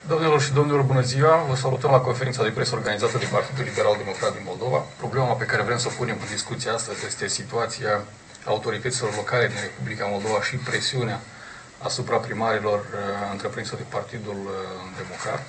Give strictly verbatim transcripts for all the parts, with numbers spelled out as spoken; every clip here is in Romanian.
Doamnelor și domnilor, bună ziua! Vă salutăm la conferința de presă organizată de Partidul Liberal Democrat din Moldova. Problema pe care vrem să o punem în discuție astăzi este situația autorităților locale din Republica Moldova și presiunea asupra primarilor întreprinsă de Partidul Democrat.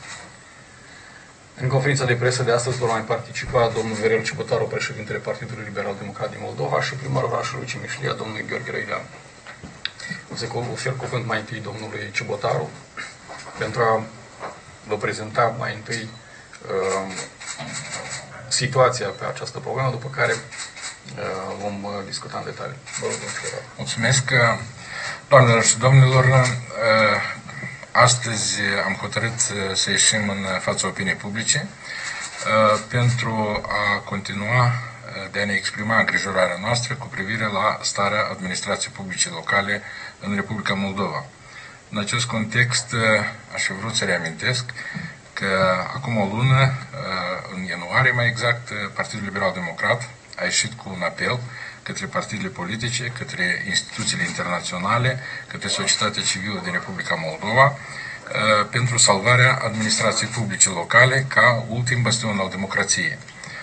În conferința de presă de astăzi vor mai participa domnul Viorel Cibotaru, președintele Partidului Liberal Democrat din Moldova, și primarul orașului Cimișlia, domnul Gheorghe Răilean. O să ofer cuvânt mai întâi domnului Cibotaru pentru a vă prezenta mai întâi uh, situația pe această problemă, după care uh, vom uh, discuta în detaliu. Vă rog, domnul Cibotaru. Mulțumesc, doamnelor și domnilor. Uh, astăzi am hotărât să ieșim în fața opiniei publice uh, pentru a continua uh, de a ne exprima îngrijorarea noastră cu privire la starea administrației publice locale în Republica Moldova. În acest context, aș fi vrut să reamintesc că acum o lună, în ianuarie mai exact, Partidul Liberal Democrat a ieșit cu un apel către partidele politice, către instituțiile internaționale, către societatea civilă din Republica Moldova, pentru salvarea administrației publice locale ca ultim bastion al democrației.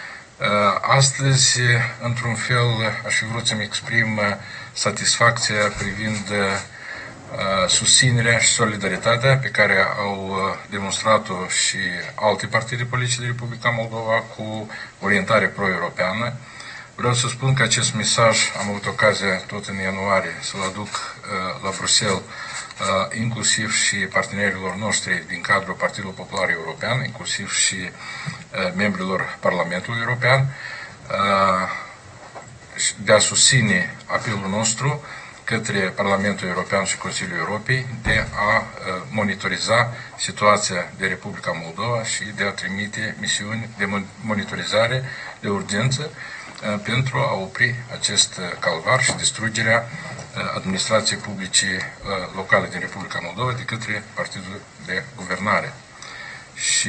Astăzi, într-un fel, aș fi vrut să-mi exprim satisfacția privind susținerea și solidaritatea pe care au demonstrat-o și alte partide politice de Republica Moldova cu orientare pro-europeană. Vreau să spun că acest mesaj am avut ocazia tot în ianuarie să-l aduc uh, la Bruxelles, uh, inclusiv și partenerilor noștri din cadrul Partidului Popular European, inclusiv și uh, membrilor Parlamentului European, uh, de a susține apelul nostru către Parlamentul European și Consiliul Europei de a monitoriza situația de Republica Moldova și de a trimite misiuni de monitorizare de urgență pentru a opri acest calvar și distrugerea administrației publice locale din Republica Moldova de către Partidul de Guvernare. Și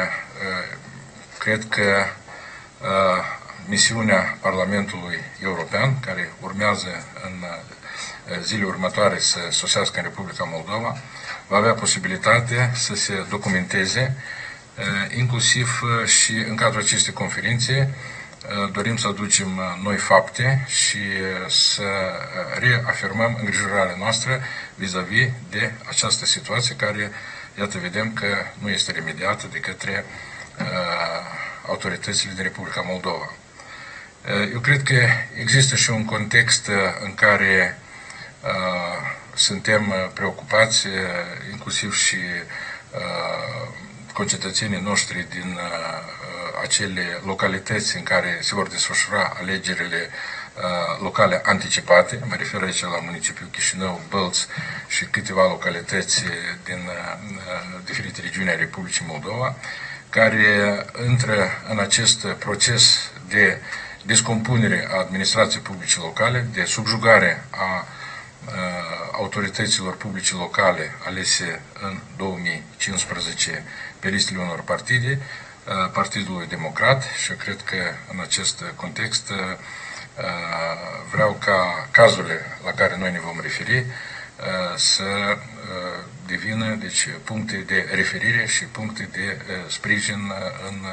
cred că misiunea Parlamentului European, care urmează în zilele următoare să sosească în Republica Moldova, va avea posibilitatea să se documenteze, inclusiv și în cadrul acestei conferințe dorim să aducem noi fapte și să reafirmăm îngrijorarea noastră vis-a-vis de această situație care, iată, vedem că nu este remediată de către autoritățile din Republica Moldova. Eu cred că există și un context în care Uh, suntem preocupați, inclusiv și uh, concetățenii noștri din uh, acele localități în care se vor desfășura alegerile uh, locale anticipate. Mă refer aici la municipiul Chișinău, Bălți și câteva localități din uh, diferite regiuni ale Republicii Moldova, care intră în acest proces de descompunere a administrației publice locale, de subjugare a autorităților publice locale alese în două mii cincisprezece pe listele unor partide, Partidului Democrat, și cred că în acest context vreau ca cazurile la care noi ne vom referi să devină deci, puncte de referire și puncte de sprijin în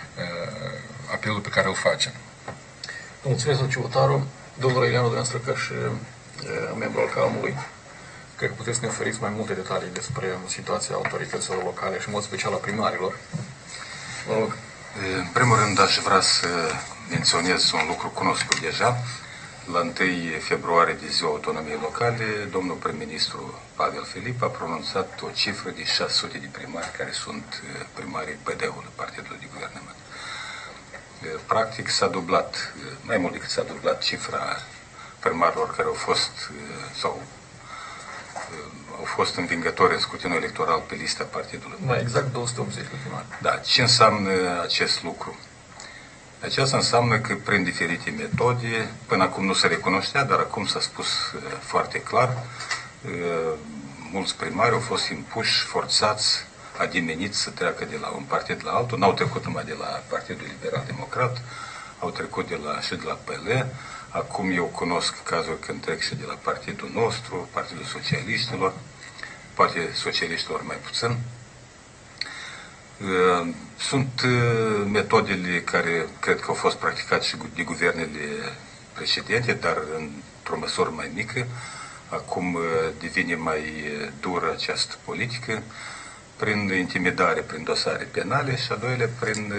apelul pe care îl facem. Mulțumesc, domnul Cibotaru. Domnul Răileanu, dumneavoastră, ca și membru al Calmului, cred că puteți să ne oferiți mai multe detalii despre situația autorităților locale și în mod special a primarilor. Vă rog. În primul rând aș vrea să menționez un lucru cunoscut deja. La întâi februarie, de ziua autonomiei locale, domnul prim-ministru Pavel Filip a pronunțat o cifră de șase sute de primari care sunt primarii P D-ului, Partidului de Guvernământ. Practic s-a dublat, mai mult decât s-a dublat cifra primarilor care au fost sau au fost învingători în scrutinul electoral pe lista partidului. Mai exact două sute optzeci de primari. Da. Ce înseamnă acest lucru? Aceasta înseamnă că prin diferite metode, până acum nu se recunoștea, dar acum s-a spus foarte clar, mulți primari au fost impuși, forțați, adimeniți să treacă de la un partid la altul, n-au trecut numai de la Partidul Liberal Democrat, au trecut de la, și de la P L. Acum eu cunosc cazuri când trec și de la partidul nostru, Partidul Socialiștilor, poate socialiștilor mai puțin. Sunt metodele care cred că au fost practicate și de guvernele precedente, dar într-o măsură mai mică. Acum devine mai dură această politică prin intimidare, prin dosare penale și a doilea prin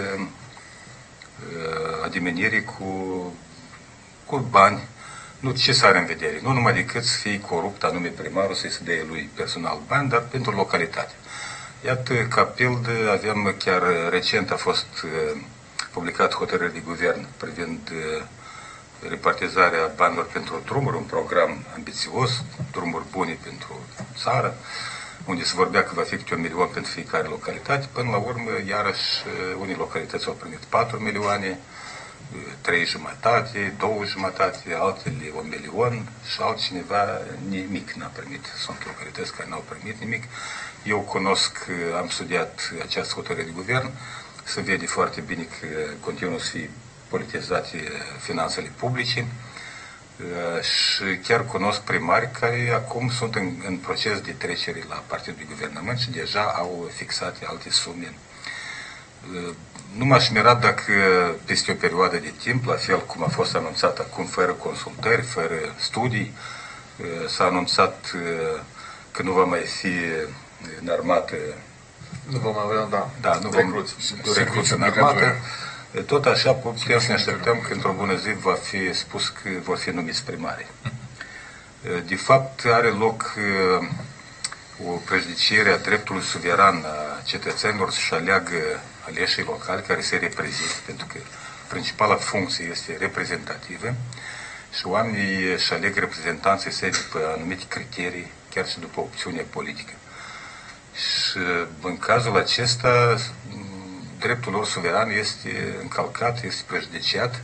adimenire cu, cu bani. Nu ce să are în vedere, nu numai decât să fie corupt anume primarul, să-i se dea lui personal bani, dar pentru localitate. Iată, ca pildă, avem chiar recent a fost publicat hotărâri de guvern privind repartizarea banilor pentru drumuri, un program ambițios, drumuri bune pentru țară, unde se vorbea că va fi câte un milion pentru fiecare localitate. Până la urmă, iarăși, unii localități au primit patru milioane, trei jumătate, două jumătate, altele un milion și altcineva nimic n-a primit. Sunt localități care n-au primit nimic. Eu cunosc, am studiat această hotărâre de guvern, se vede foarte bine că continuă să fie politizate finanțele publice și chiar cunosc primari care acum sunt în, în proces de trecere la partidul de guvernământ și deja au fixat alte sume. Nu m-aș mira dacă peste o perioadă de timp, la fel cum a fost anunțat acum, fără consultări, fără studii, s-a anunțat că nu va mai fi în armată. Nu vom avea, da, da nu recruți, recruți în armată. Tot așa putem să ne așteptăm că într-o bună zi va fi spus că vor fi numiți primari. De fapt, are loc o prejudiciere a dreptului suveran a cetățenilor să-și aleagă aleșii locali care se reprezintă, pentru că principala funcție este reprezentativă și oamenii își aleg reprezentanții săi după anumite criterii, chiar și după opțiune politică. Și în cazul acesta, dreptul lor suveran este încălcat, este prejudiciat.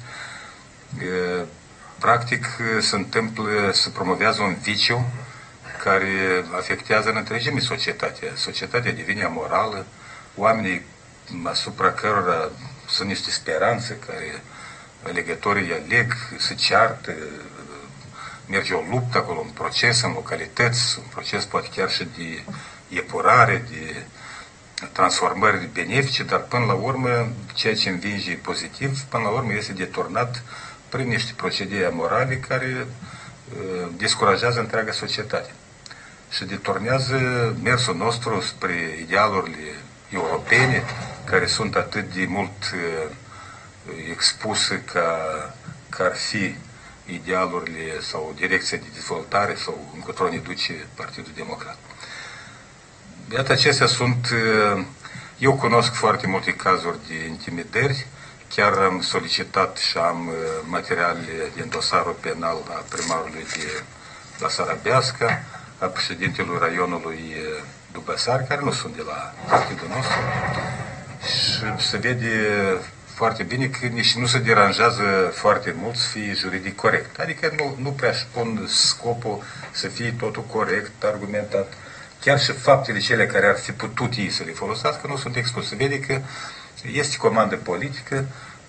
Practic se întâmplă, se promovează un viciu care afectează în întregime societatea. Societatea devine amorală, oamenii asupra cărora sunt niște speranțe, care alegătorii aleg, se ceartă, merge o luptă acolo, un proces în localități, un proces poate chiar și de epurare, de transformări benefice, dar până la urmă, ceea ce învinge pozitiv, până la urmă este deturnat prin niște procedee amorale care uh, descurajează întreaga societate și deturnează mersul nostru spre idealurile europene, care sunt atât de mult uh, expuse ca, ca ar fi idealurile sau direcția de dezvoltare sau încotro ne duce Partidul Democrat. Iată, acestea sunt, eu cunosc foarte multe cazuri de intimidări, chiar am solicitat și am materiale din dosarul penal a primarului de la Sarabeasca, a președintelui raionului Dubăsari, care nu sunt de la partidul nostru, și se vede foarte bine că nici nu se deranjează foarte mult să fie juridic corect. Adică nu, nu prea își pun scopul să fie totul corect, argumentat. Chiar și faptele cele care ar fi putut ei să le folosească nu sunt expuse. Se vede că este comandă politică,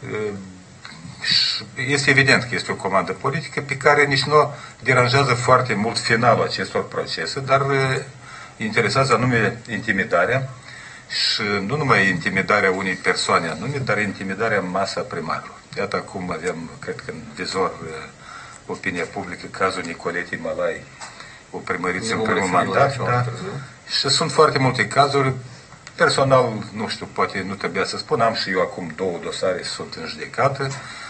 este evident că este o comandă politică pe care nici nu deranjează foarte mult finalul acestor procese, dar interesează anume intimidarea și nu numai intimidarea unei persoane anume, dar intimidarea în masa primarilor. Iată acum avem, cred că în vizor, opinia publică, cazul Nicoletei Malai, o primăriță în primul mandat, da? Și sunt foarte multe cazuri. Personal, nu știu, poate nu trebuia să spun, am și eu acum două dosare, sunt în judecată.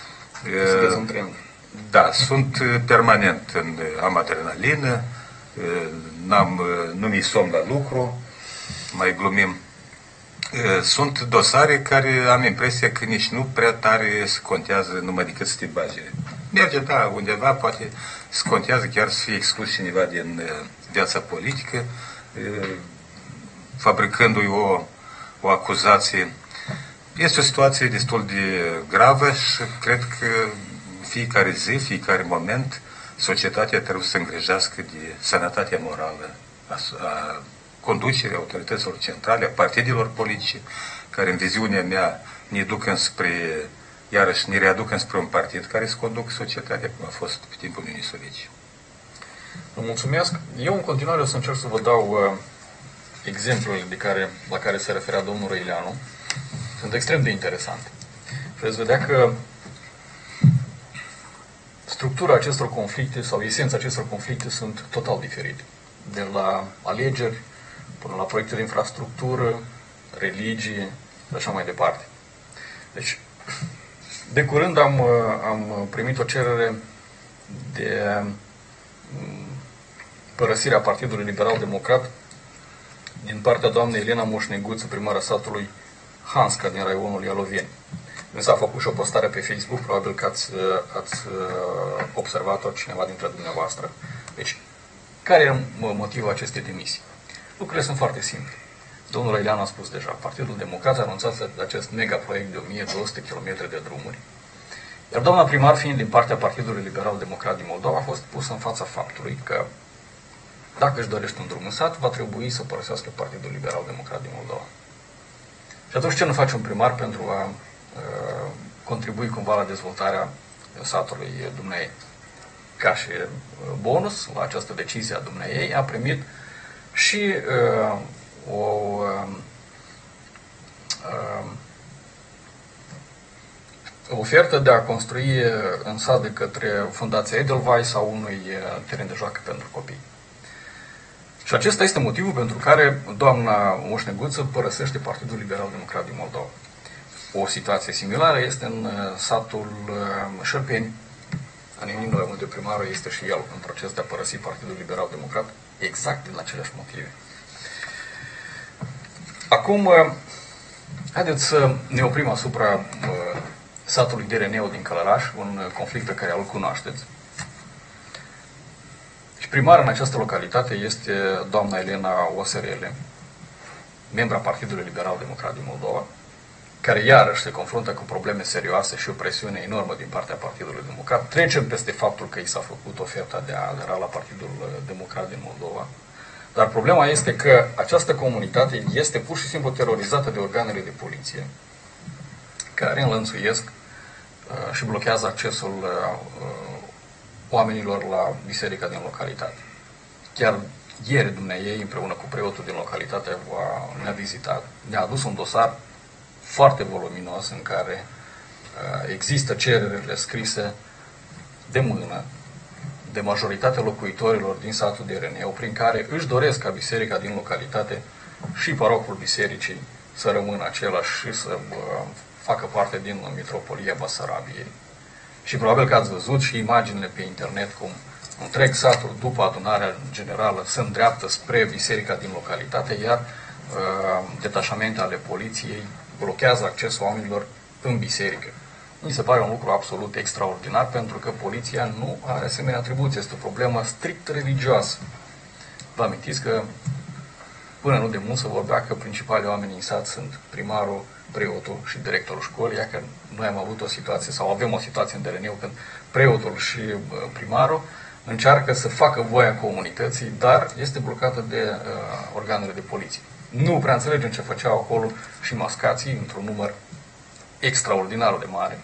Da, sunt permanent în, am adrenalină, n-am, nu mi somn la lucru, mai glumim. Sunt dosare care am impresia că nici nu prea tare se contează numai decât să te bage. Merge, da, undeva poate se contează chiar să fie exclus cineva din viața politică, fabricându-i o, o acuzație. Este o situație destul de gravă și cred că fiecare zi, fiecare moment, societatea trebuie să se îngrijească de sănătatea morală a, a conducerii autorităților centrale, a partidelor politice, care în viziunea mea ne duc înspre, iarăși ne readuc înspre un partid care să conducă societatea, cum a fost pe timpul Uniunii Sovietice. Vă mulțumesc. Eu în continuare o să încerc să vă dau uh, exemplele de care, la care se referea domnul Răileanu sunt extrem de interesante. Și veți vedea că structura acestor conflicte sau esența acestor conflicte sunt total diferite. De la alegeri până la proiecte de infrastructură, religie și așa mai departe. Deci, de curând am, am primit o cerere de părăsirea Partidului Liberal Democrat din partea doamnei Elena Moșneguță, primara satului Hansca din raionul Ialoveni. Însă a făcut și o postare pe Facebook, probabil că ați, ați observat-o cineva dintre dumneavoastră. Deci, care e motivul acestei demisii? Lucrurile sunt foarte simple. Domnul Răileanu a spus deja, Partidul Democrat a anunțat acest megaproiect de o mie două sute de kilometri de drumuri. Iar doamna primar, fiind din partea Partidului Liberal Democrat din Moldova, a fost pusă în fața faptului că dacă își dorește un drum în sat, va trebui să părăsească Partidul Liberal Democrat din Moldova. Și atunci ce nu face un primar pentru a uh, contribui cumva la dezvoltarea satului dumneaei? Ca și uh, bonus la această decizie a dumneaei a primit și uh, o uh, uh, ofertă de a construi în sat de către Fundația Edelweiss sau unui teren de joacă pentru copii. Și acesta este motivul pentru care doamna Moșneguță părăsește Partidul Liberal Democrat din Moldova. O situație similară este în satul Șerpeni, Aninilor, unde primarul este și el în proces de a părăsi Partidul Liberal Democrat, exact din aceleași motive. Acum, haideți să ne oprim asupra satului Dereneu din Călăraș, un conflict pe care îl cunoașteți. Și primară în această localitate este doamna Elena Oserele, membra Partidului Liberal Democrat din Moldova, care iarăși se confruntă cu probleme serioase și o presiune enormă din partea Partidului Democrat. Trecem peste faptul că i s-a făcut oferta de a adera la Partidul Democrat din Moldova. Dar problema este că această comunitate este pur și simplu terorizată de organele de poliție, care înlănțuiesc uh, și blochează accesul uh, oamenilor la biserica din localitate. Chiar ieri dumneaei, împreună cu preotul din localitate, ne-a vizitat. Ne-a adus un dosar foarte voluminos în care uh, există cererile scrise de mână de majoritatea locuitorilor din satul Dereneu, prin care își doresc ca biserica din localitate și parocul bisericii să rămână același și să uh, facă parte din mitropolia Basarabiei. Și probabil că ați văzut și imaginile pe internet cum întreg satul, după adunarea generală, se îndreaptă spre biserica din localitate, iar uh, detașamente ale poliției blochează accesul oamenilor în biserică. Mi se pare un lucru absolut extraordinar, pentru că poliția nu are asemenea atribuție. Este o problemă strict religioasă. Vă amintiți că până nu de mult se vorbea că principalii oameni în sat sunt primarul, preotul și directorul școlii, iar că noi am avut o situație, sau avem o situație în Dereneu, când preotul și primarul încearcă să facă voia comunității, dar este blocată de uh, organele de poliție. Nu prea înțelegem ce făceau acolo și mascații într-un număr extraordinar de mare.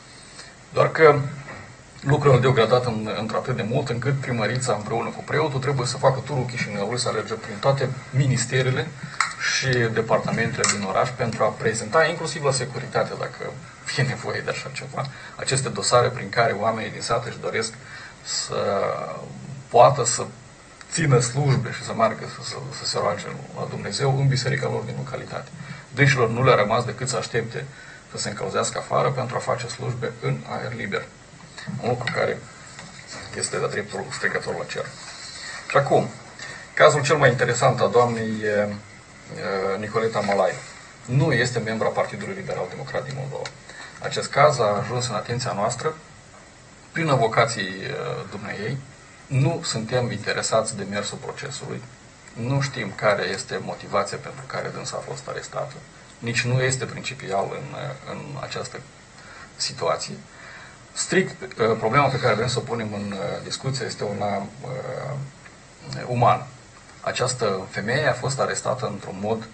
Doar că lucrurile au degradat în, într-atât de mult încât primărița împreună cu preotul trebuie să facă turul Chișinăului, să alerge prin toate ministerele și departamentele din oraș pentru a prezenta, inclusiv la securitate, dacă e nevoie de așa ceva, aceste dosare prin care oamenii din sat își doresc să poată să țină slujbe și să meargă să, să, să se roage la Dumnezeu în biserica lor din localitate. Dânșilor nu le-a rămas decât să aștepte să se încălzească afară pentru a face slujbe în aer liber. Un lucru care este de dreptul strigător la cer. Și acum, cazul cel mai interesant a doamnei e, e, Nicoleta Malai. Nu este membra Partidului Liberal Democrat din Moldova. Acest caz a ajuns în atenția noastră prin avocații dumneaei. Nu suntem interesați de mersul procesului. Nu știm care este motivația pentru care dânsa a fost arestată. Nici nu este principial în, în această situație. Strict, problema pe care vrem să o punem în discuție este una uh, umană. Această femeie a fost arestată într-un mod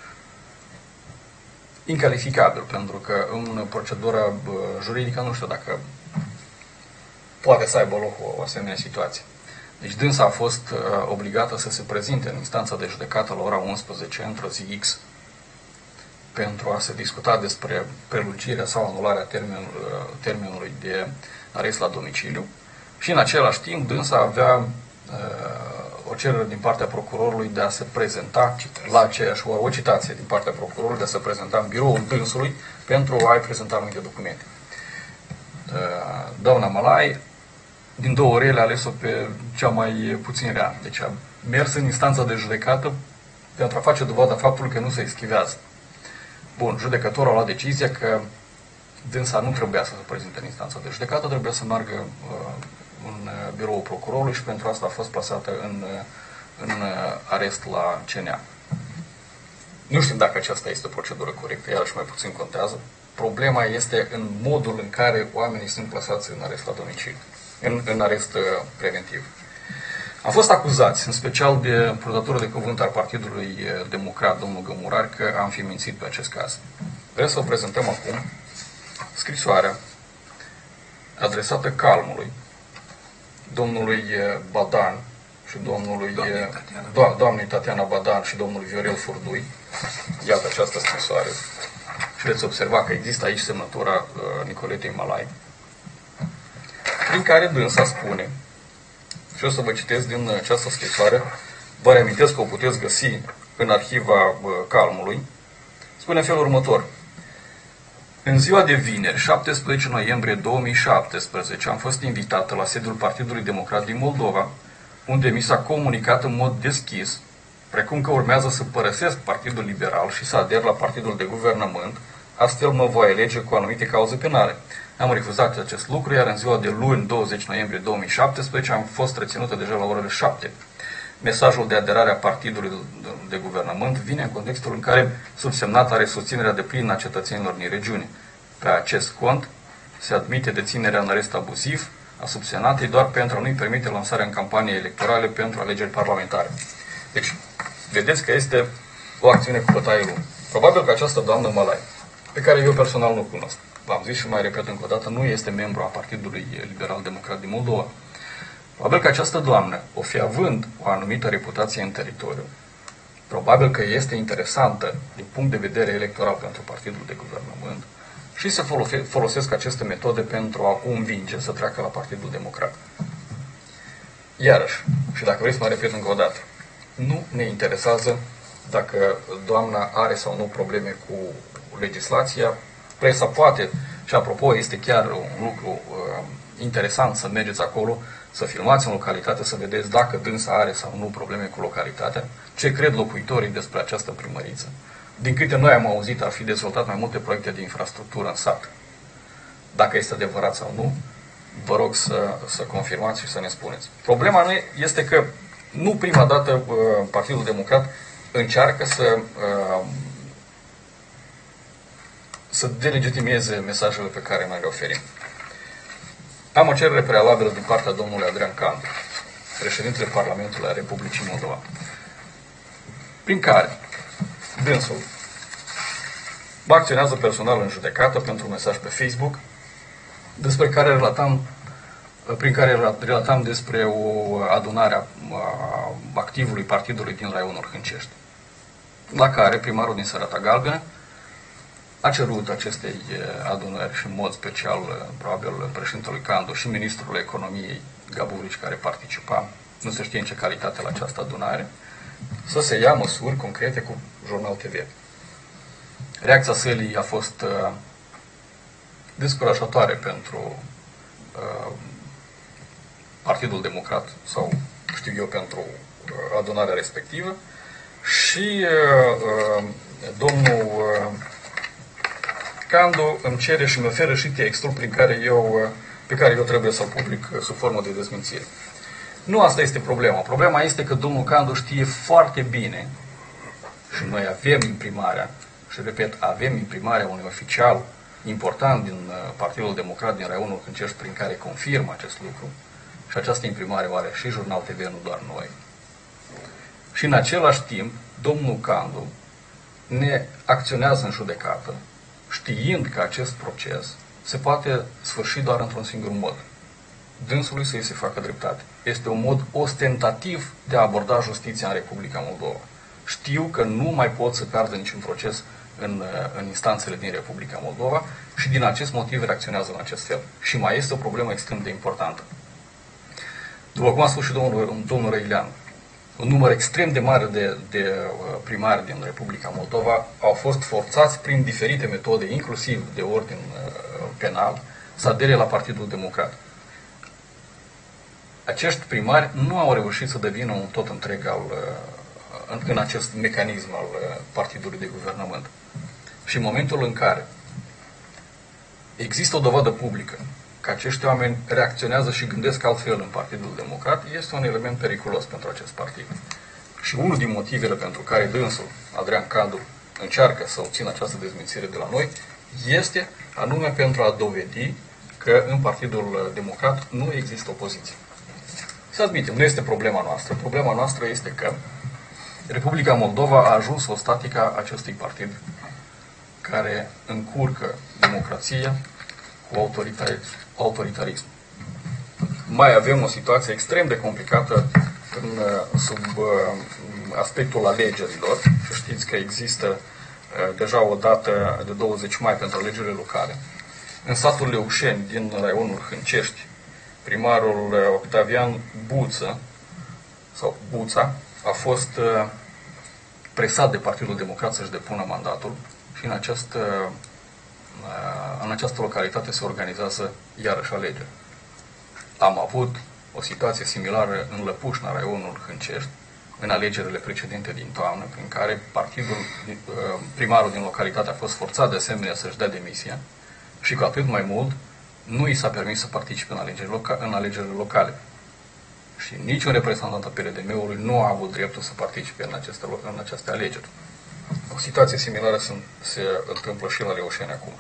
incalificabil, pentru că în procedura juridică nu știu dacă poate să aibă loc o asemenea situație. Deci dânsa a fost uh, obligată să se prezinte în instanța de judecată la ora unsprezece într-o zi X pentru a se discuta despre prelungirea sau anularea termenului, uh, termenului de arest la domiciliu și în același timp dânsa avea uh, o cerere din partea procurorului de a se prezenta la aceeași oră, o citație din partea procurorului de a se prezenta în biroul dânsului pentru a-i prezenta anumite documente. Uh, doamna Malai din două ore le-a ales-o pe cea mai puțin rea. Deci a mers în instanța de judecată pentru a face dovada faptului că nu se eschivează. Bun, judecătorul a luat decizia că dânsa nu trebuia să se prezinte în instanța de judecată, trebuia să meargă uh, în biroul procurorului și pentru asta a fost plasată în, în arest la C N A. Nu știm dacă aceasta este o procedură corectă, iarăși mai puțin contează. Problema este în modul în care oamenii sunt plasați în arest la domiciliu. În, în arest uh, preventiv. Am fost acuzați, în special de purtătorul de cuvânt al Partidului Democrat, domnul Gămurar, că am fi mințit pe acest caz. Vreau să o prezentăm acum scrisoarea adresată Calmului, domnului Badan și domnului doamnei do doamnei Tatiana Badan și domnului Viorel Furdui. Iată această scrisoare. Și veți observa că există aici semnătura uh, Nicoletei Malai, prin care dânsa spune, și o să vă citesc din această scrisoare, vă reamintesc că o puteți găsi în arhiva Calmului, spune în felul următor. În ziua de vineri, șaptesprezece noiembrie două mii șaptesprezece, am fost invitată la sediul Partidului Democrat din Moldova, unde mi s-a comunicat în mod deschis, precum că urmează să părăsesc Partidul Liberal și să ader la Partidul de Guvernământ, astfel mă voi alege cu anumite cauze penale. Am refuzat acest lucru, iar în ziua de luni, douăzeci noiembrie două mii șaptesprezece, am fost reținută deja la orele șapte. Mesajul de aderare a Partidului de Guvernământ vine în contextul în care subsemnat are susținerea deplină a cetățenilor din regiune. Pe acest cont se admite deținerea în arest abuziv a subsemnatei doar pentru a nu-i permite lansarea în campanie electorale pentru alegeri parlamentare. Deci, vedeți că este o acțiune cu bătaie lungă. Probabil că această doamnă Malai, pe care eu personal nu cunosc, v-am zis și mai repet încă o dată, nu este membru a Partidului Liberal Democrat din Moldova. Probabil că această doamnă, o fi având o anumită reputație în teritoriu, probabil că este interesantă din punct de vedere electoral pentru Partidul de Guvernământ și să folosesc aceste metode pentru a o învinge să treacă la Partidul Democrat. Iarăși, și dacă vreți să mai repet încă o dată, nu ne interesează dacă doamna are sau nu probleme cu legislația. Presa poate, și apropo, este chiar un lucru uh, interesant să mergeți acolo, să filmați în localitate, să vedeți dacă dânsa are sau nu probleme cu localitatea, ce cred locuitorii despre această primăriță. Din câte noi am auzit, ar fi dezvoltat mai multe proiecte de infrastructură în sat. Dacă este adevărat sau nu, vă rog să, să confirmați și să ne spuneți. Problema nu este că nu prima dată uh, Partidul Democrat încearcă să uh, să delegitimeze mesajele pe care noi le oferim. Am o cerere prealabilă din partea domnului Adrian Candu, președintele Parlamentului a Republicii Moldova, prin care dânsul mă acționează personal în judecată pentru un mesaj pe Facebook, despre care relatam, prin care relatam despre o adunare a activului partidului din raionul Hâncești, la care primarul din Sărata Galbenă a cerut acestei adunări și în mod special, probabil, președintelui Candu și ministrul economiei Gaburici, care participa, nu se știe în ce calitate la această adunare, să se ia măsuri concrete cu Jurnal T V. Reacția sălii a fost uh, descurajatoare pentru uh, Partidul Democrat sau, știu eu, pentru uh, adunarea respectivă și uh, uh, domnul uh, Candu îmi cere și mi oferă și textul prin care eu, pe care eu trebuie să-l public sub formă de dezmințire. Nu asta este problema. Problema este că domnul Candu știe foarte bine, și noi avem imprimarea, și repet, avem imprimarea unui oficial important din Partidul Democrat din raionul Hâncești prin care confirmă acest lucru, și această imprimare o are și Jurnal T V, nu doar noi. Și în același timp, domnul Candu ne acționează în judecată, știind că acest proces se poate sfârși doar într-un singur mod. dânsului să îi se facă dreptate. Este un mod ostentativ de a aborda justiția în Republica Moldova. Știu că nu mai pot să piardă niciun proces în, în instanțele din Republica Moldova și din acest motiv reacționează în acest fel. Și mai este o problemă extrem de importantă. După cum a spus și domnul, domnul Răilean, un număr extrem de mare de, de primari din Republica Moldova au fost forțați prin diferite metode, inclusiv de ordin penal, să adere la Partidul Democrat. Acești primari nu au reușit să devină un tot întreg al, în, în acest mecanism al Partidului de Guvernământ. Și în momentul în care există o dovadă publică că acești oameni reacționează și gândesc altfel în Partidul Democrat, este un element periculos pentru acest partid. Și unul din motivele pentru care dânsul, Adrian Cadu, încearcă să obțină această dezmințire de la noi, este anume pentru a dovedi că în Partidul Democrat nu există opoziție. Să admitem, nu este problema noastră. Problema noastră este că Republica Moldova a ajuns o statică a acestui partid care încurcă democrația cu autoritarism. Mai avem o situație extrem de complicată în, sub aspectul alegerilor. Și știți că există deja o dată de douăzeci mai pentru alegerile locale. În satul Leușeni, din raionul Hâncești, primarul Octavian Buță, sau Buța, a fost presat de Partidul Democrat să-și depună mandatul și în această, în această localitate se organizează iarăși alegeri. Am avut o situație similară în Lăpușna, raionul Hâncești, în alegerile precedente din toamnă, prin care partidul, primarul din localitate a fost forțat de asemenea să-și dea demisia și cu atât mai mult nu i s-a permis să participe în alegerile, loca în alegerile locale. Și niciun reprezentant al P R D M-ului nu a avut dreptul să participe în aceste, în aceste alegeri. O situație similară se, se întâmplă și la Leușeni acum.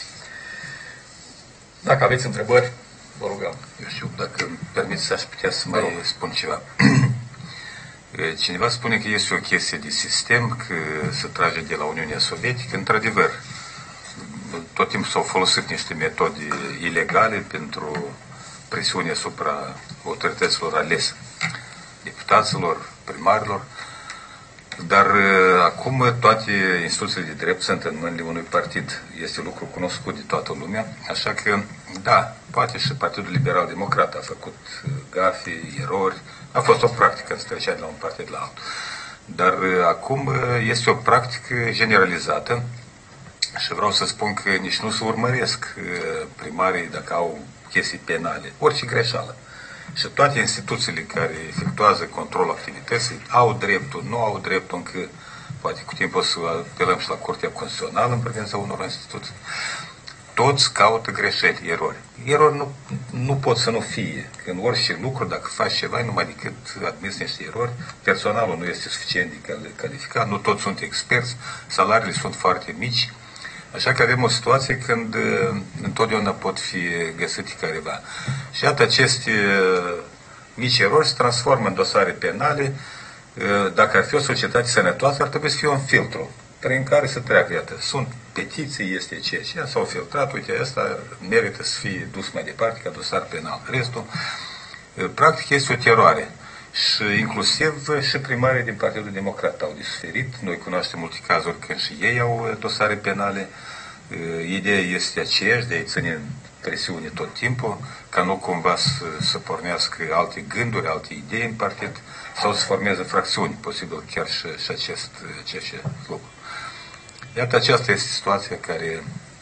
Dacă aveți întrebări, vă rugăm. Eu știu, dacă îmi permiteți, aș putea să mai spun ceva. Cineva spune că este o chestie de sistem, că se trage de la Uniunea Sovietică. Într-adevăr, tot timpul s-au folosit niște metode ilegale pentru presiune asupra autorităților alese, deputaților, primarilor, dar acum toate instituțiile de drept sunt în mâinile unui partid. Este lucru cunoscut de toată lumea, așa că, da, poate și Partidul Liberal Democrat a făcut gafe, erori, a fost o practică în trecea de la un partid la altul. Dar acum este o practică generalizată și vreau să spun că nici nu se urmăresc primarii dacă au chestii penale, orice greșeală. Și toate instituțiile care efectuează controlul activității au dreptul, nu au dreptul încă, poate cu timpul o să apelăm și la Curtea Constituțională în privința unor instituții. Toți caută greșeli, erori. Erori nu, nu pot să nu fie. Că în orice lucru, dacă faci ceva, numai decât admiți niște erori, personalul nu este suficient de calificat, nu toți sunt experți, salariile sunt foarte mici. Așa că avem o situație când uh, întotdeauna pot fi găsite careva. Și iată, aceste uh, mici erori se transformă în dosare penale. Uh, dacă ar fi o societate sănătoasă, ar trebui să fie un filtru prin care să treacă. Iată, sunt petiții, este ceea ce s-au filtrat, uite, asta merită să fie dus mai departe ca dosar penal. Restul, uh, practic, este o teroare. Și inclusiv și primarii din Partidul Democrat au de suferit. Noi cunoaștem multe cazuri când și ei au dosare penale. Ideea este aceeași, de a-i ține în presiune tot timpul, ca nu cumva să, să pornească alte gânduri, alte idei în partid, sau să formeze fracțiuni, posibil chiar și, și acest, acest lucru. Iată, aceasta este situația care,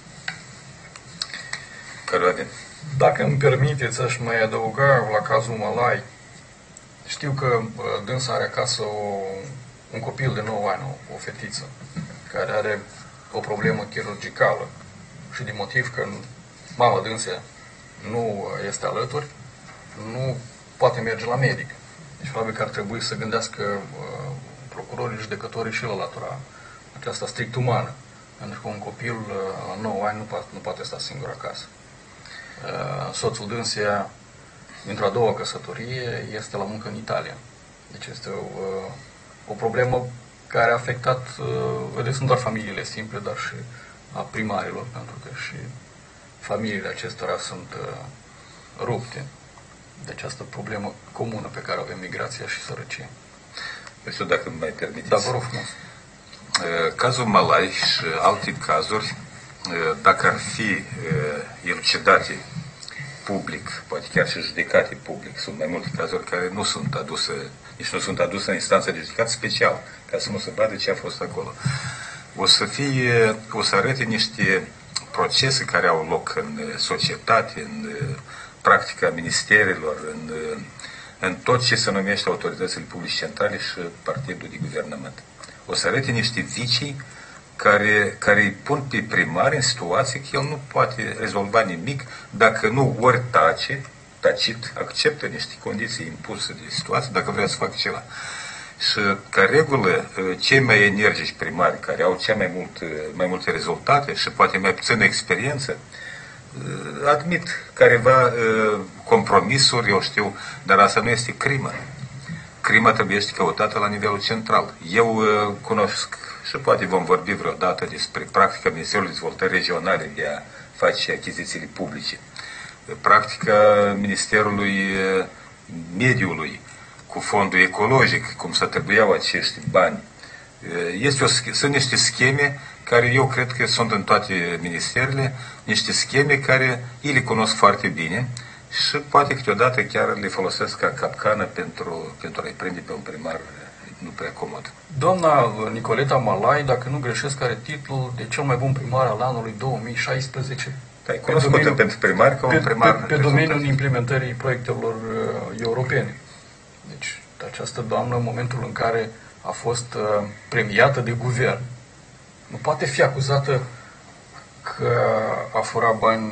care o avem. Dacă îmi permiteți, aș mai adăuga la cazul Malai. Știu că dânsa are acasă o, un copil de nouă ani, o, o fetiță, care are o problemă chirurgicală și din motiv că mama dânse nu este alături, nu poate merge la medic. Deci probabil că ar trebui să gândească uh, procurorii, judecătorii și la latura aceasta strict umană. Pentru că un copil uh, la nouă ani nu poate, nu poate sta singur acasă. Uh, soțul dânsea, dintr-o a doua căsătorie, este la muncă în Italia. Deci este o, o problemă care a afectat, vedeți, nu doar familiile simple, dar și a primarilor, pentru că și familiile acestora sunt rupte. de această problemă comună pe care o avem, migrația și sărăcie. Nu știu dacă îmi mai permiteți. Da, vă rog frumos. Cazul Malai și alte cazuri, dacă ar fi elucidate public, poate chiar și judecate public, sunt mai multe cazuri care nu sunt aduse, nici nu sunt aduse în instanță de judecat special, ca să nu se vadă ce a fost acolo. O să fie, o să arate niște procese care au loc în societate, în practica ministerilor, în, în tot ce se numește autoritățile publice centrale și partidul de guvernământ. O să arate niște vicii care, care îi pun pe primar în situație că el nu poate rezolva nimic dacă nu ori tace, tacit, acceptă niște condiții impuse de situație, dacă vrea să facă ceva. Și, ca regulă, cei mai energici primari, care au cea mai, mult, mai multe rezultate și poate mai puțină experiență, admit careva compromisuri, eu știu, dar asta nu este crimă. Crima trebuie să căutată la nivelul central. Eu cunosc și poate vom vorbi vreodată despre practica Ministerului Dezvoltării Regionale de a face achizițiile publice. Practica Ministerului Mediului cu fondul ecologic, cum să trebuiau acești bani. Este o, sunt niște scheme care eu cred că sunt în toate ministerele, niște scheme care ei le cunosc foarte bine și poate câteodată chiar le folosesc ca capcană pentru, pentru a-i prinde pe un primar nu prea comod. Doamna Nicoleta Malai, dacă nu greșesc, are titlul de cel mai bun primar al anului două mii șaisprezece. Da, e cunoscută pentru primar ca un primar. Pe, pe, pe domeniul implementării proiectelor uh, europene. Deci, această doamnă, în momentul în care a fost uh, premiată de guvern, nu poate fi acuzată că a furat bani.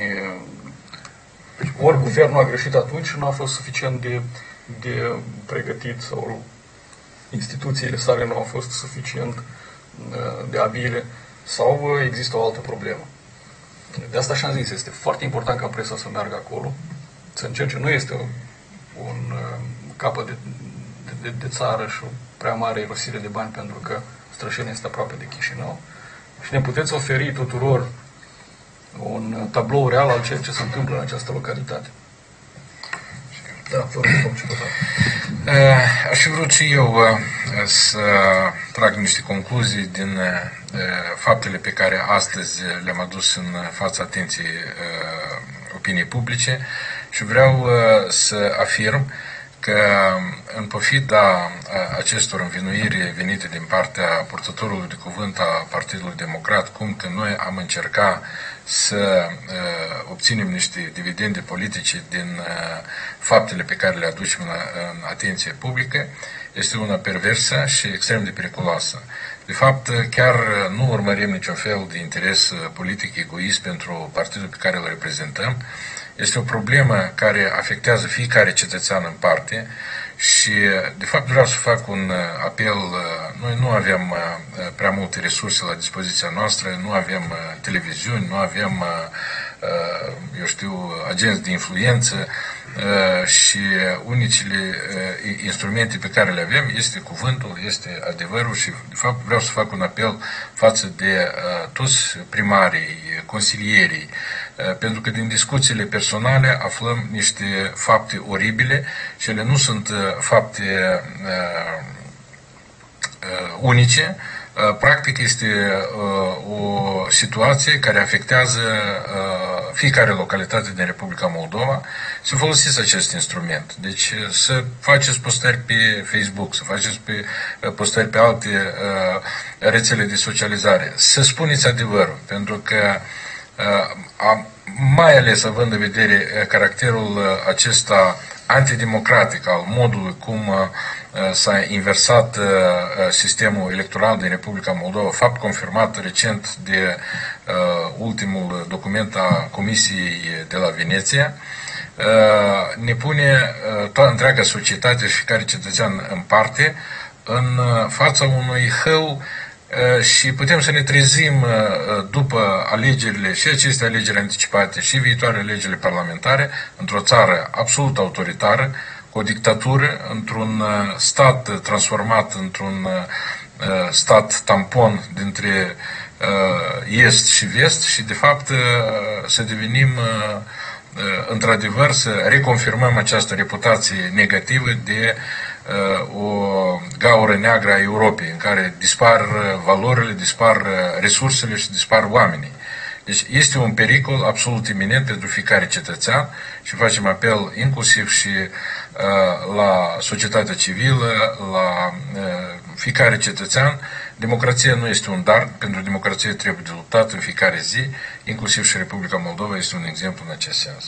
Deci, ori guvernul a greșit atunci și nu a fost suficient de, de pregătit sau instituțiile sale nu au fost suficient uh, de abile sau uh, există o altă problemă. De asta și-am zis, este foarte important ca presa să meargă acolo, să încerce. Nu este un, un uh, capăt de, de, de țară și o prea mare irosire de bani, pentru că Strășeni este aproape de Chișinău. Și ne puteți oferi tuturor un tablou real al ceea ce se întâmplă în această localitate. Da, vă rog, ce Aș fi vrut și eu să trag niște concluzii din faptele pe care astăzi le-am adus în fața atenției opiniei publice și vreau să afirm că în pofida acestor învinuiri venite din partea purtătorului de cuvânt a Partidului Democrat, cum că noi am încercat să uh, obținem niște dividende politice din uh, faptele pe care le aducem la, în atenție publică, este una perversă și extrem de periculoasă. De fapt, chiar nu urmărim niciun fel de interes politic egoist pentru partidul pe care îl reprezentăm. Este o problemă care afectează fiecare cetățean în parte și, de fapt, vreau să fac un apel. Noi nu avem prea multe resurse la dispoziția noastră, nu avem televiziuni, nu avem, eu știu, agenți de influență și unicele instrumente pe care le avem este cuvântul, este adevărul și, de fapt, vreau să fac un apel față de toți primarii, consilierii, pentru că din discuțiile personale aflăm niște fapte oribile și ele nu sunt fapte uh, uh, unice. Uh, practic este uh, o situație care afectează uh, fiecare localitate din Republica Moldova. Să folosiți acest instrument. Deci să faceți postări pe Facebook, să faceți pe, postări pe alte uh, rețele de socializare. Să spuneți adevărul, pentru că uh, mai ales având în vedere caracterul acesta antidemocratic al modului cum s-a inversat sistemul electoral din Republica Moldova, fapt confirmat recent de ultimul document a Comisiei de la Veneția, ne pune toată întreaga societate și fiecare cetățean în parte în fața unui hău. Și putem să ne trezim după alegerile și aceste alegeri anticipate și viitoare alegerile parlamentare într-o țară absolut autoritară, cu o dictatură, într-un stat transformat într-un stat tampon dintre est și vest și de fapt să devenim într-adevăr, să reconfirmăm această reputație negativă de o gaură neagră a Europei, în care dispar valorile, dispar resursele și dispar oamenii. Deci este un pericol absolut iminent pentru fiecare cetățean și facem apel inclusiv și uh, la societatea civilă, la uh, fiecare cetățean. Democrația nu este un dar, pentru democrație trebuie de luptat în fiecare zi, inclusiv și Republica Moldova este un exemplu în acest sens.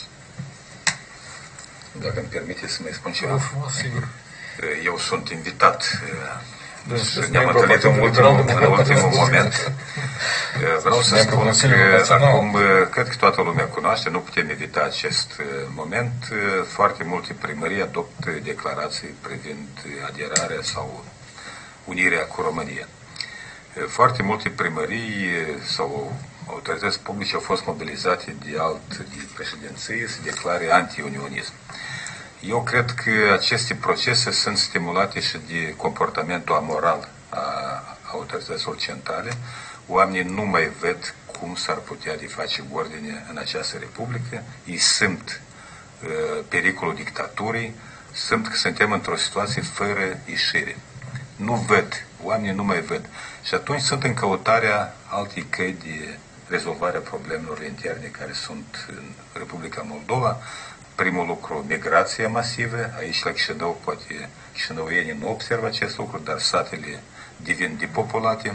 Dacă îmi permite să mai spun ceva. Da, frumos, sigur. Eu sunt invitat. Deci, ne-am întâlnit în ultimul, în ultimul moment. Vreau să spun că acum cred că toată lumea cunoaște, nu putem evita acest moment. Foarte multe primării adoptă declarații privind aderarea sau unirea cu România. Foarte multe primării sau autorități publice au fost mobilizate de alt de președinție să declare anti-unionism. Eu cred că aceste procese sunt stimulate și de comportamentul amoral a autorităților centrale. Oamenii nu mai ved cum s-ar putea de face ordine în această republică. Ei simt uh, pericolul dictaturii, simt că suntem într-o situație fără ieșire. Nu ved, oamenii nu mai ved. Și atunci sunt în căutarea altei căi de rezolvarea problemelor interne care sunt în Republica Moldova. Primul lucru, migrația masivă. Aici la Chișinău, poate chișinăuienii nu observă acest lucru, dar satele devin depopulate.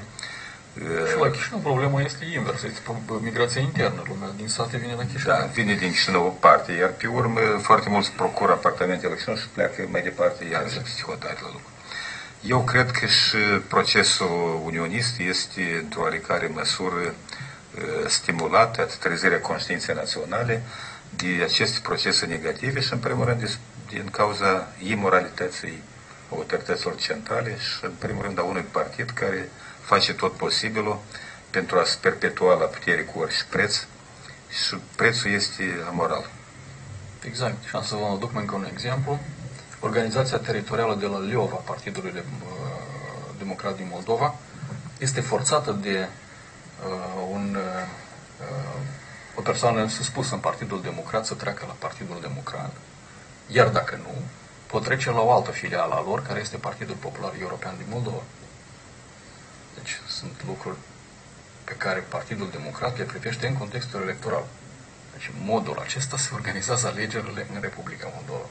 Și la Chișinău problema este invers, este migrația internă. Lumea din sate vine la Chișinău. Da, vine din Chișinău parte, iar pe urmă foarte mulți procură apartamente la Chișinău și pleacă mai departe iar și psihotari la lucru. Eu cred că și procesul unionist este într-o oarecare măsură stimulat, atât trezirea conștiinței naționale, de aceste procese negative și, în primul rând, din cauza imoralității autorităților centrale și, în primul rând, a unui partid care face tot posibilul pentru a se perpetua la putere cu orice preț și prețul este amoral. Exact. Și am să vă aduc încă un exemplu. Organizația teritorială de la Liova, Partidului de, uh, Democrat din Moldova, este forțată de uh, un... Uh, o persoană suspusă în Partidul Democrat să treacă la Partidul Democrat, iar dacă nu, pot trece la o altă filială a lor, care este Partidul Popular European din Moldova. Deci sunt lucruri pe care Partidul Democrat le privește în contextul electoral. Deci în modul acesta se organizează alegerile în Republica Moldova.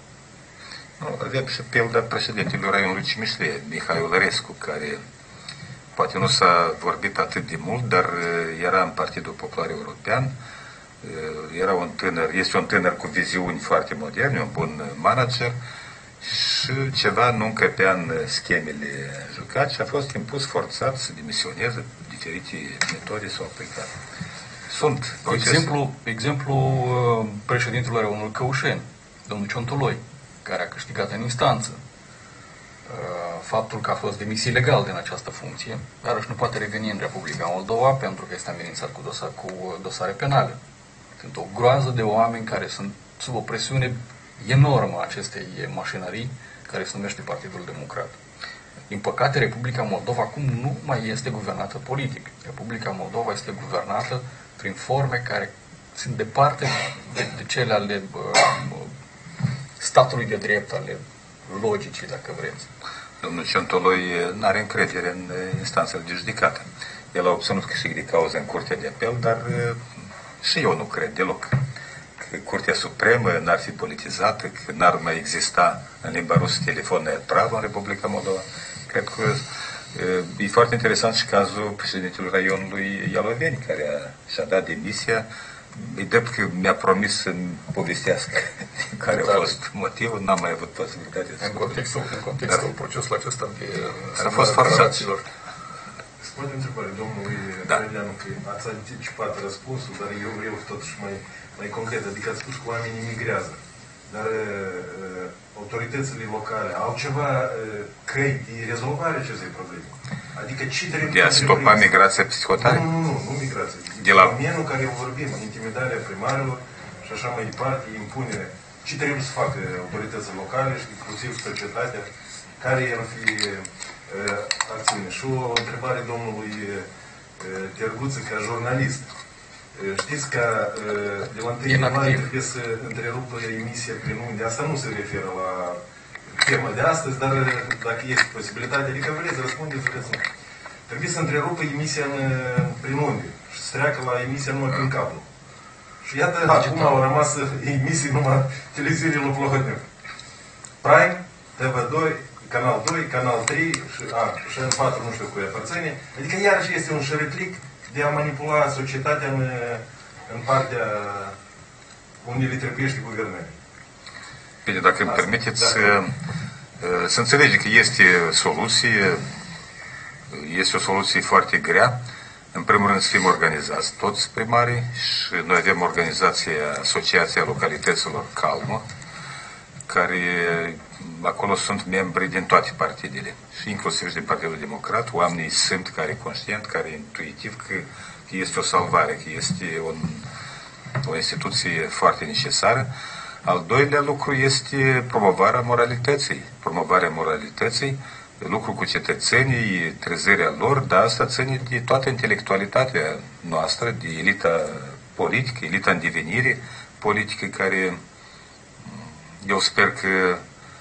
Avem și pilda președintelui Raionului Cimișlie, Mihai Olărescu, care poate nu s-a vorbit atât de mult, dar era în Partidul Popular European. Era un tânăr, este un tânăr cu viziuni foarte moderne, un bun manager și ceva nu încăpea în schemele jucate și a fost impus forțat să demisioneze. Diferite metode s-au aplicat. Sunt exemplu, exemplu președintelui Raionului Căușeni, domnul Ciontoloi, care a câștigat în instanță. Faptul că a fost demis ilegal din această funcție, dar își nu poate reveni în Republica Moldova pentru că este amenințat cu, dosar, cu dosare penale. Sunt o groază de oameni care sunt sub o presiune enormă a acestei mașinării care se numește Partidul Democrat. Din păcate, Republica Moldova acum nu mai este guvernată politic. Republica Moldova este guvernată prin forme care sunt departe de, de cele ale uh, statului de drept, ale logicii, dacă vreți. Domnul Ciontoloi nu are încredere în instanțele de judecată. El a obținut câștig de cauză în Curtea de Apel, dar și eu nu cred deloc că Curtea Supremă n-ar fi politizată, că n-ar mai exista în limba rusă telefon neutral în Republica Moldova. Cred că e foarte interesant și cazul președintelui Raionului Ialoveni, care a, și-a dat demisia. E drept că mi-a promis să-mi povestească care a fost motivul, n-am mai avut posibilitatea să în contextul, în contextul dar, procesului acesta de a fost forțaților. Spune întrebare domnului Trăileanu, că ați anticipat răspunsul, dar eu vreau totuși mai, mai concret. Adică ați spus că oamenii migrează. Dar uh, autoritățile locale au ceva uh, căi de rezolvare acestei probleme. Adică ce trebuie de a stopa migrația psihotară? Nu, nu, nu, nu migrația. De la domeniul care vorbim, intimidarea primarilor și așa mai departe, impunerea. Ce trebuie să facă autoritățile locale și inclusiv societatea, care ar fi uh, acțiune. Și o întrebare domnului uh, Terguță ca jurnalist. Știți că de la întâi ianuarie trebuie să întrerupă emisia prin unde. Asta nu se referă la tema de astăzi, dar dacă este posibilitate, adică vreți, răspundeți, vreți nu. Trebuie să întrerupă emisia în, prin unde și să treacă la emisia numai prin cablu. Și iată, acum au rămas emisii numai televiziunile lui Plohodniuc. Prime, T V doi, Canal doi, Canal trei și, a, și în patru nu știu cu ea părțăine. Adică iarăși este un șereplic de a manipula societatea în, în partea unde le trebuiește guvernării. Bine, dacă îmi permiteți, da. Să înțelege că este soluție, este o soluție foarte grea. În primul rând să fim organizați toți primarii și noi avem organizația Asociația Localităților Calmă, care acolo sunt membri din toate partidele și inclusiv și din Partidul Democrat. Oamenii sunt care conștient, care intuitiv că este o salvare, că este un, o instituție foarte necesară. Al doilea lucru este promovarea moralității. Promovarea moralității, lucru cu cetățenii, trezirea lor, dar asta ține de toată intelectualitatea noastră, de elita politică, elita în devenire politică, care eu sper că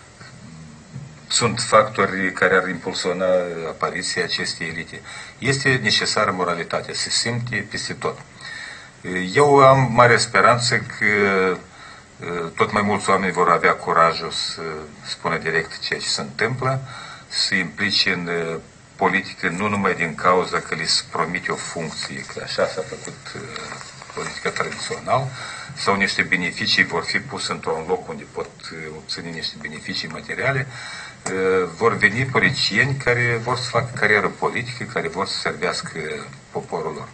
sunt factori care ar impulsiona apariția acestei elite. Este necesară moralitatea, se simte peste tot. Eu am mare speranță că tot mai mulți oameni vor avea curajul să spună direct ceea ce se întâmplă, să implice în politică nu numai din cauza că li se promite o funcție, că așa s-a făcut politica tradițională, sau niște beneficii vor fi puse într-un loc unde pot obține niște beneficii materiale, vor veni politicieni care vor să facă carieră politică, care vor să servească poporul lor.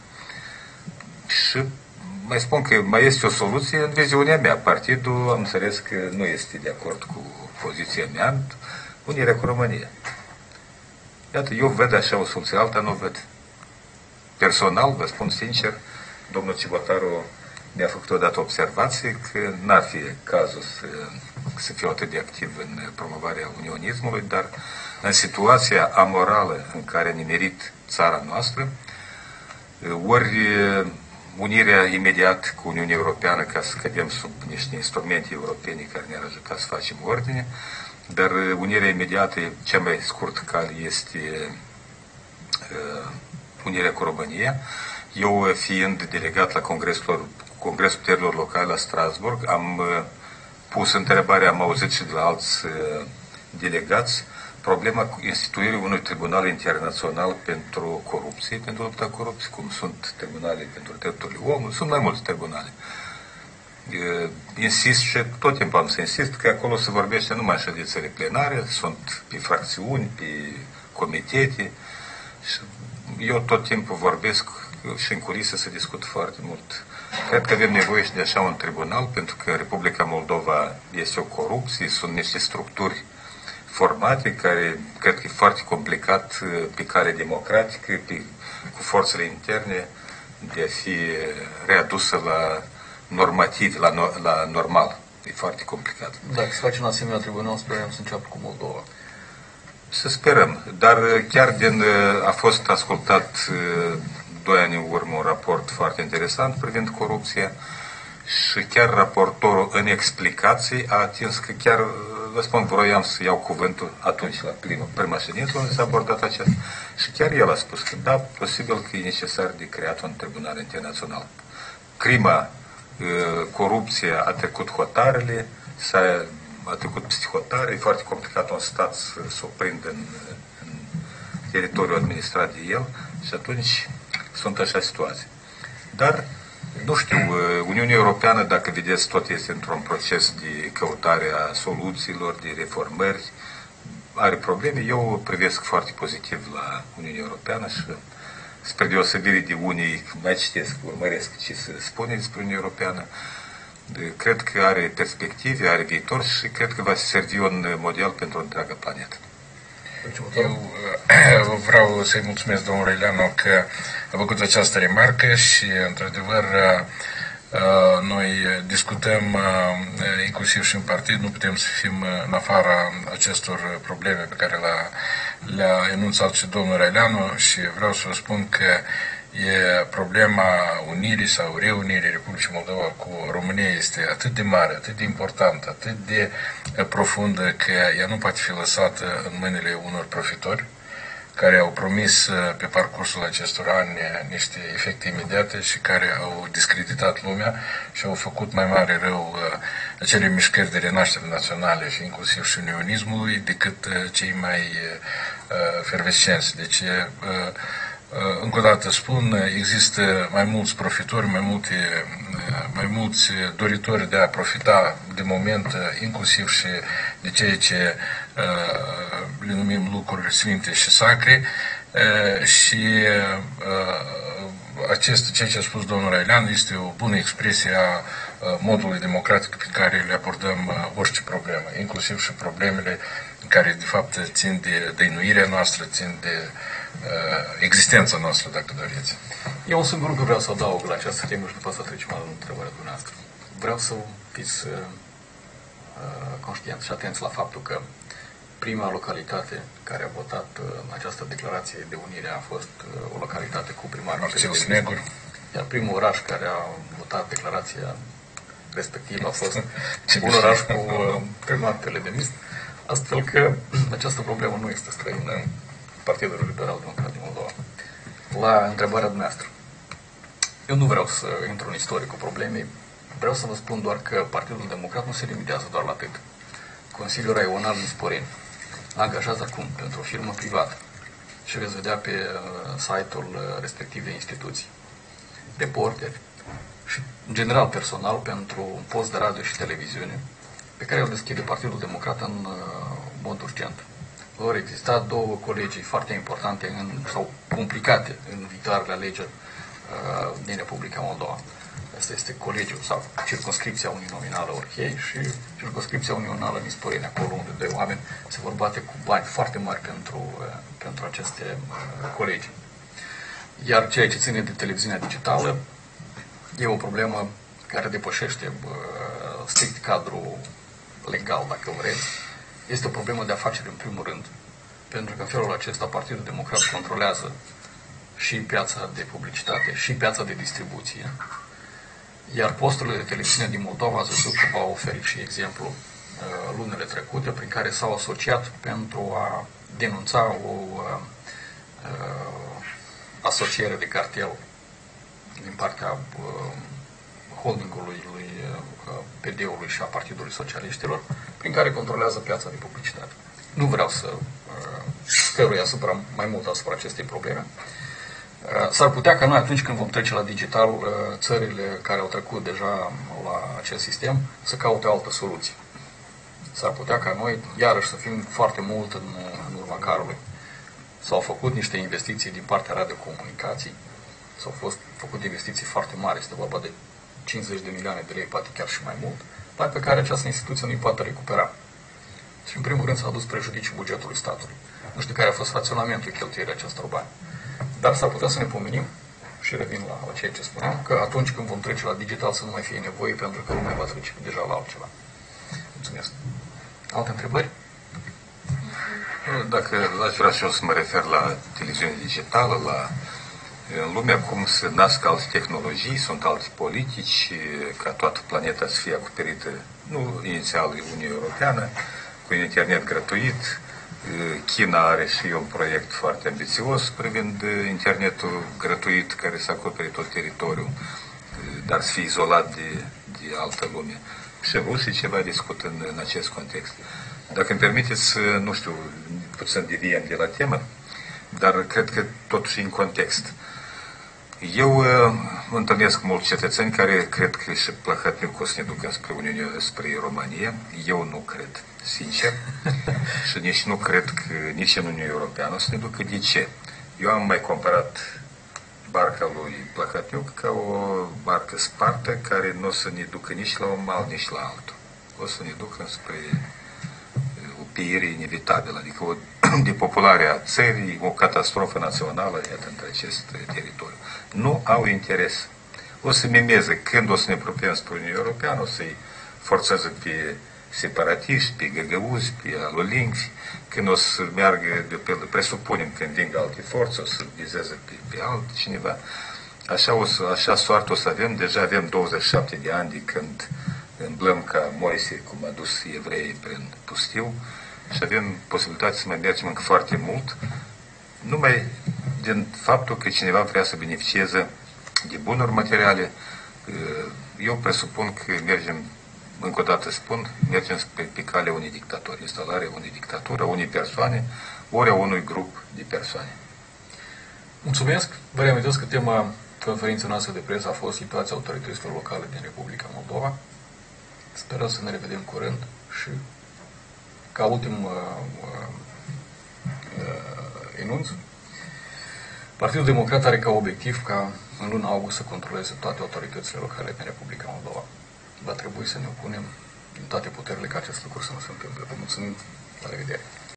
Și mai spun că mai este o soluție în viziunea mea. Partidul, am înțeles că nu este de acord cu poziția mea, Unirea cu România. Iată, eu văd așa o soluție, alta nu văd. Personal, vă spun sincer, domnul Cibotaru mi-a făcut odată observație că n-ar fi cazul să, să fiu atât de activ în promovarea unionismului, dar în situația amorală în care ne merit țara noastră, ori unirea imediat cu Uniunea Europeană ca să cădem sub niște instrumente europene care ne-ar ajuta să facem ordine, dar unirea imediată, cea mai scurt cale este uh, unirea cu România. Eu, fiind delegat la Congresul, Congresul Puterilor Locale la Strasburg, am uh, pus întrebarea, am auzit și de la alți uh, delegați, problema instituirii unui tribunal internațional pentru corupție, pentru lupta corupție, cum sunt tribunale pentru drepturile omului, sunt mai multe tribunale. Uh, insist și tot timpul am să insist că acolo se vorbește numai în ședințele plenare, sunt pe fracțiuni, pe comitete și eu tot timpul vorbesc și în culise se discută foarte mult. Cred că avem nevoie și de așa un tribunal, pentru că Republica Moldova este o corupție, sunt niște structuri formate care cred că e foarte complicat pe cale democratică, pe, cu forțele interne de a fi readusă la normativ, la, no, la normal. E foarte complicat. Dacă se face un asemenea tribunal, sperăm să înceapă cu Moldova. Să sperăm, dar chiar din, a fost ascultat doi ani în urmă un raport foarte interesant privind corupția și chiar raportorul în explicații a atins că chiar, vă spun, vroiam să iau cuvântul atunci la prima, prima ședință unde s-a abordat acest și chiar el a spus că da, posibil că e necesar de creat un tribunal internațional. Crima, corupția a trecut hotarele, s-a a trecut peste hotare, e foarte complicat un stat să, să o prindă în, în teritoriul administrat de el și atunci sunt așa situații. Dar, nu știu, Uniunea Europeană, dacă vedeți, tot este într-un proces de căutare a soluțiilor, de reformări, are probleme. Eu privesc foarte pozitiv la Uniunea Europeană și spre deosebire de unii, mai citesc, urmăresc ce se spune despre Uniunea Europeană, cred că are perspective, are viitor și cred că va servi un model pentru întreaga planetă. Eu vreau să-i mulțumesc domnului Ileanu că a făcut această remarcă și, într-adevăr, noi discutăm inclusiv și în partid, nu putem să fim în afara acestor probleme pe care le-a enunțat și domnul Ileanu și vreau să vă spun că e problema unirii sau reunirii Republicii Moldova cu România este atât de mare, atât de importantă, atât de profundă că ea nu poate fi lăsată în mâinile unor profitori care au promis pe parcursul acestor ani niște efecte imediate și care au discreditat lumea și au făcut mai mare rău acele mișcări de renaștere naționale și inclusiv și unionismului decât cei mai fervescenți. Deci, încă o dată spun, există mai mulți profitori, mai, multe, mai mulți doritori de a profita de moment, inclusiv și de ceea ce le numim lucruri sfinte și sacre, și acest, ceea ce a spus domnul Railean, este o bună expresie a modului democratic pe care le abordăm orice problemă, inclusiv și problemele care de fapt țin de dăinuirea noastră, țin de uh, existența noastră, dacă doriți. Eu un singur lucru vreau să adaug la această temă și după asta trecem la întrebarea dumneavoastră. Vreau să fiți uh, conștienți și atenți la faptul că prima localitate care a votat uh, în această declarație de unire a fost uh, o localitate cu primarul Marcel Negur. Iar primul oraș care a votat declarația respectivă a fost un oraș cu uh, primar teledemist. Astfel că această problemă nu este străină în Partidul Liberal Democrat din Moldova. La întrebarea dumneavoastră, eu nu vreau să intru în istoricul problemei, vreau să vă spun doar că Partidul Democrat nu se limitează doar la atât. Consiliul Raional din Sporin a angajat acum pentru o firmă privată și veți vedea pe uh, site-ul uh, respectivei instituții reporteri și, în general, personal pentru un post de radio și televiziune pe care îl deschide Partidul Democrat în uh, mod urgent. Vor exista două colegii foarte importante în, sau complicate în viitoarele alegeri uh, din Republica Moldova. Asta este colegiul sau circonscripția uninominală Orhei și circonscripția uninominală din Sporin, acolo unde doi oameni se vor bate cu bani foarte mari pentru, uh, pentru aceste uh, colegii. Iar ceea ce ține de televiziunea digitală e o problemă care depășește uh, strict cadrul legal, dacă vreți. Este o problemă de afaceri în primul rând, pentru că în felul acesta Partidul Democrat controlează și piața de publicitate și piața de distribuție, iar posturile de televiziune din Moldova, ați văzut că v-au oferit și exemplu lunile trecute, prin care s-au asociat pentru a denunța o uh, asociere de cartel din partea uh, holdingului lui uh, P D-ului și a Partidului Socialiștilor, prin care controlează piața de publicitate. Nu vreau să uh, stărui asupra, mai mult asupra acestei probleme. Uh, s-ar putea ca noi, atunci când vom trece la digital, uh, țările care au trecut deja la acest sistem, să caute o altă soluție. S-ar putea ca noi, iarăși, să fim foarte mult în, în urma carului. S-au făcut niște investiții din partea radiocomunicații, s-au fost făcute investiții foarte mari, este vorba de cincizeci de milioane de lei, poate chiar și mai mult, dar pe care această instituție nu-i poate recupera. Și în primul rând s-a adus prejudiciu bugetului statului. Nu știu care a fost raționamentul cheltuirii acestor bani. Dar s-ar putea să ne pomenim, și revin la, la ceea ce spuneam, că atunci când vom trece la digital să nu mai fie nevoie, pentru că lumea va trece deja la altceva. Mulțumesc. Alte întrebări? Dacă aș vrea și eu să mă refer la televiziune digitală, la în lume acum se nasc alte tehnologii, sunt alte politici, ca toată planeta să fie acoperită, nu inițial Uniunea Europeană, cu internet gratuit. China are și un proiect foarte ambițios privind internetul gratuit care să acopere tot teritoriul, dar să fie izolat de, de altă lume. Și Rusia ceva discută în, în acest context. Dacă îmi permiteți, nu știu, puțin deviem de la temă, dar cred că totuși în context. Eu uh, întâlnesc mulți cetățeni care cred că și Plăhătniuc o să ne ducă spre Uniune, spre România. Eu nu cred, sincer. Și nici nu cred că nici în Uniunea Europeană o să ne ducă. De ce? Eu am mai comparat barca lui Plăhătniuc ca o barcă spartă care nu o să ne ducă nici la un mal, nici la altul. O să ne ducă spre o piere inevitabilă, adică o depopulare a țării, o catastrofă națională, iată, între acest teritoriu. Nu au interes. O să mimeze când o să ne apropiem spre Uniunea Europeană, o să-i forțeze pe separatiști, pe găgăuzi, pe alulinți, când o să meargă, de pe, presupunem că înving alte forțe, o să vizeze pe, pe altcineva. Așa, o să, așa soartă o să avem, deja avem douăzeci și șapte de ani de când îmblăm ca Moise, cum a dus evreii prin pustiu, și avem posibilitatea să mai mergem încă foarte mult, numai din faptul că cineva vrea să beneficieze de bunuri materiale. Eu presupun că mergem, încă o dată spun, mergem pe, pe calea unei dictaturi, instalarea unei dictaturi, a unei persoane, ori a unui grup de persoane. Mulțumesc! Vă reamintesc că tema conferinței noastre de presă a fost situația autorităților locale din Republica Moldova. Sperăm să ne revedem curând și ca ultim uh, uh, uh, enunț, Partidul Democrat are ca obiectiv ca în luna august să controleze toate autoritățile locale din Republica Moldova. Va trebui să ne opunem din toate puterile ca acest lucru să nu se întâmple. Vă mulțumim! La revedere!